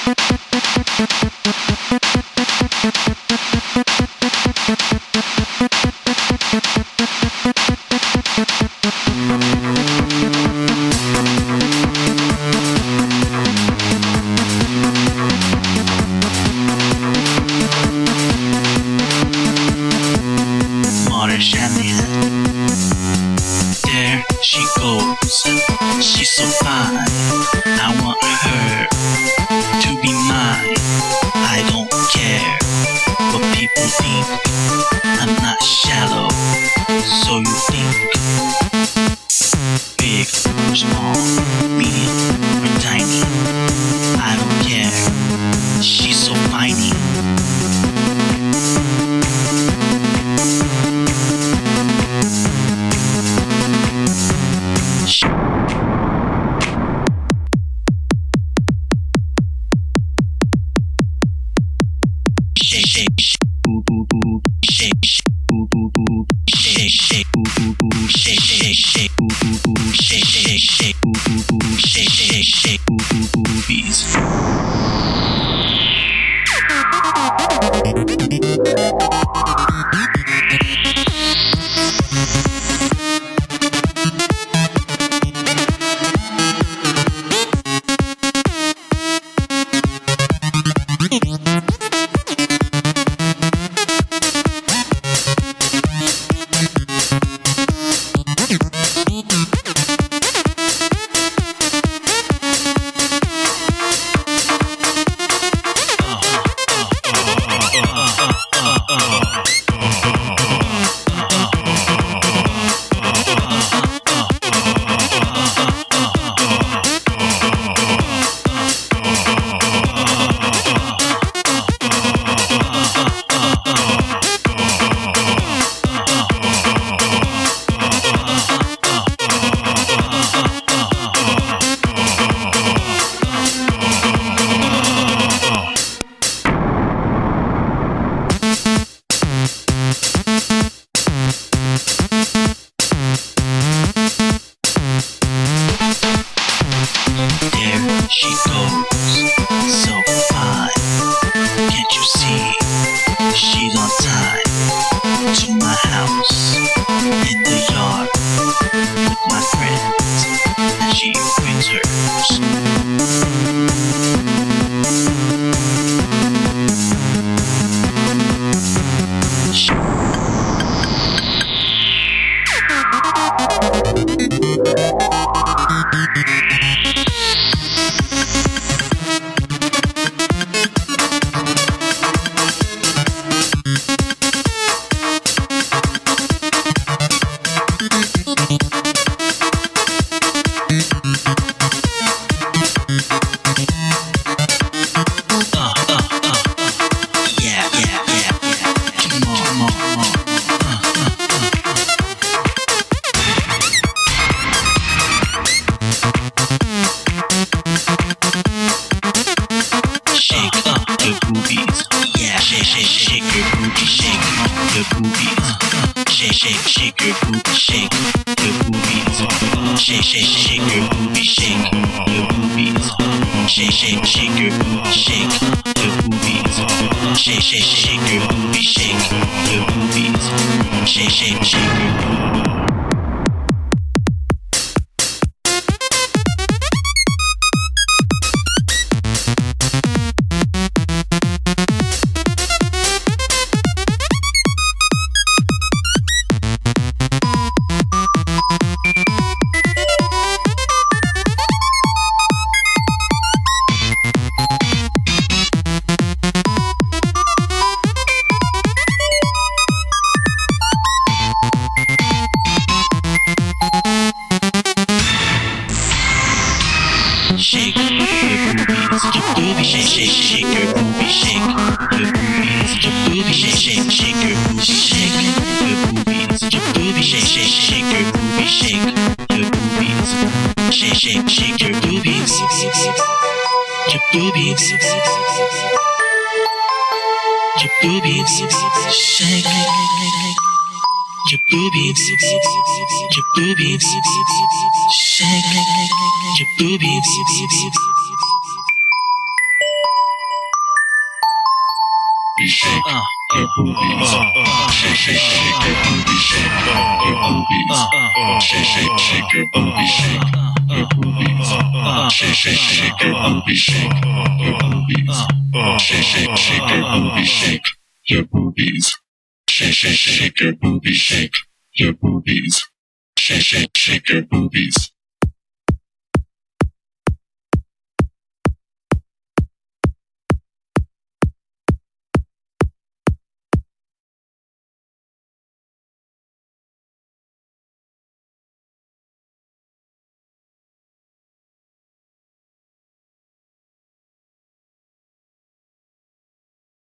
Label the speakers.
Speaker 1: There she goes, she's so fine. I want her to be mine. I don't care what people think. I'm not shallow, so you think. Big or small, medium or tiny, I don't care. She's so finey. She goes, so fine. Can't you see? She's on time. To my house, in the yard, with my friends, and she brings hers. Shake up your boobies, yeah. Shake your booty, shake your boobies. Shake your booty, shake your boobies. Shake your booty, shake your boobies. Shake your booty, shake your boobies. Shake your booty, shake your boobies. Shake your booty. Shake your boobies, your boobies, shake your boobies, shake your boobies, your boobies, shake your boobies, shake your boobies, your boobies, shake your boobies, shake your boobies, shake your boobies, your boobies, your boobies, shake your boobies, your boobies, shake your boobies. shake your boobies. Shake, shake, shake your boobies. Shake your boobies. Shake, shake, shake your boobies. Shake your boobies. Shake, shake, shake your boobies. Shake your boobies. Shake, shake, shake your boobies. Shake your boobies. Shake, shake, shake your boobies. Shake your boobies. Shake, shake, shake your boobies.